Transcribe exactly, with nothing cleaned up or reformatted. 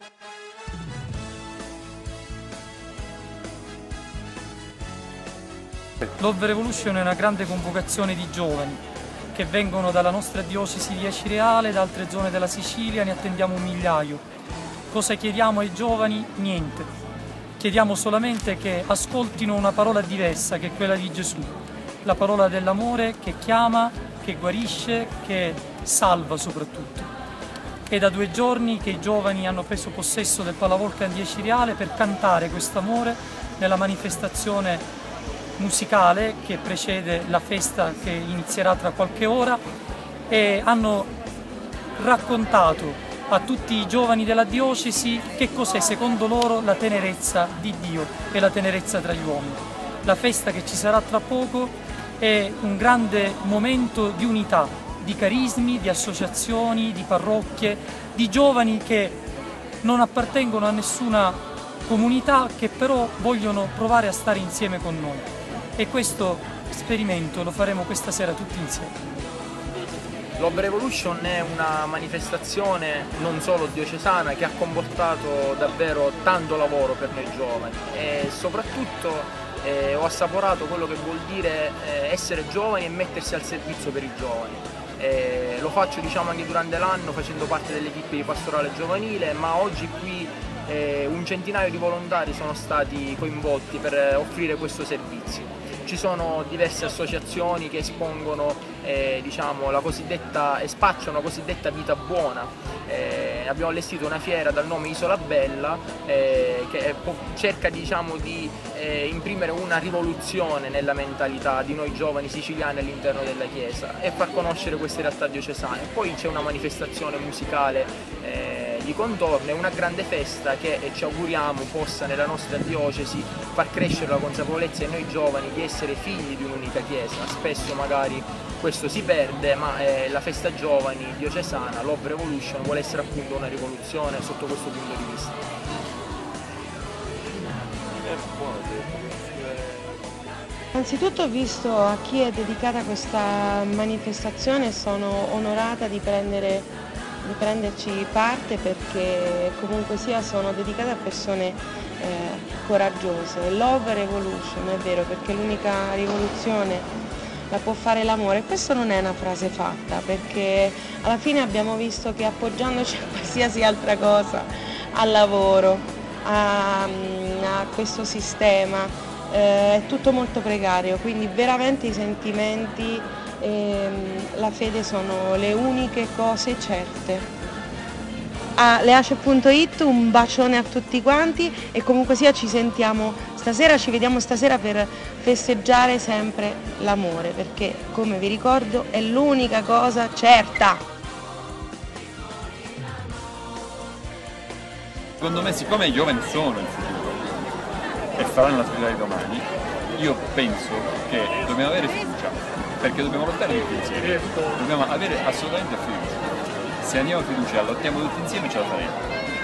Love Revolution è una grande convocazione di giovani che vengono dalla nostra diocesi di Acireale, da altre zone della Sicilia, ne attendiamo un migliaio. Cosa chiediamo ai giovani? Niente. Chiediamo solamente che ascoltino una parola diversa, che è quella di Gesù, la parola dell'amore che chiama, che guarisce, che salva soprattutto. È da due giorni che i giovani hanno preso possesso del Palavolcan di Acireale per cantare quest'amore nella manifestazione musicale che precede la festa che inizierà tra qualche ora, e hanno raccontato a tutti i giovani della diocesi che cos'è secondo loro la tenerezza di Dio e la tenerezza tra gli uomini. La festa che ci sarà tra poco è un grande momento di unità, di carismi, di associazioni, di parrocchie, di giovani che non appartengono a nessuna comunità, che però vogliono provare a stare insieme con noi. E questo esperimento lo faremo questa sera tutti insieme. Love Revolution è una manifestazione non solo diocesana che ha comportato davvero tanto lavoro per noi giovani, e soprattutto eh, ho assaporato quello che vuol dire eh, essere giovani e mettersi al servizio per i giovani. Eh, lo faccio diciamo anche durante l'anno facendo parte dell'equipe di pastorale giovanile, ma oggi qui eh, un centinaio di volontari sono stati coinvolti per offrire questo servizio. Ci sono diverse associazioni che espongono eh, diciamo, la cosiddetta, e spacciano la cosiddetta vita buona. Eh, abbiamo allestito una fiera dal nome Isola Bella eh, che cerca diciamo, di eh, imprimere una rivoluzione nella mentalità di noi giovani siciliani all'interno della Chiesa e far conoscere queste realtà diocesane. Poi c'è una manifestazione musicale eh, di contorno e una grande festa che eh, ci auguriamo possa nella nostra diocesi far crescere la consapevolezza in noi giovani di essere figli di un'unica Chiesa. Spesso magari questo si perde, ma eh, la festa giovani diocesana, Love Revolution, vuole essere appunto una rivoluzione sotto questo punto di vista. Innanzitutto, visto a chi è dedicata questa manifestazione, sono onorata di, prendere, di prenderci parte, perché comunque sia sono dedicata a persone eh, coraggiose. Love Revolution, è vero, perché l'unica rivoluzione la può fare l'amore. Questo non è una frase fatta, perché alla fine abbiamo visto che appoggiandoci a qualsiasi altra cosa, al lavoro, a, a questo sistema, eh, è tutto molto precario, quindi veramente i sentimenti e la fede sono le uniche cose certe. A leace punto it un bacione a tutti quanti, e comunque sia ci sentiamo stasera, ci vediamo stasera per festeggiare sempre l'amore, perché come vi ricordo è l'unica cosa certa. Secondo me, siccome i giovani sono il futuro e faranno la società di domani, io penso che dobbiamo avere fiducia, perché dobbiamo lottare tutti insieme, dobbiamo avere assolutamente fiducia. Se andiamo a fiducia, lottiamo tutti insieme, ce la faremo.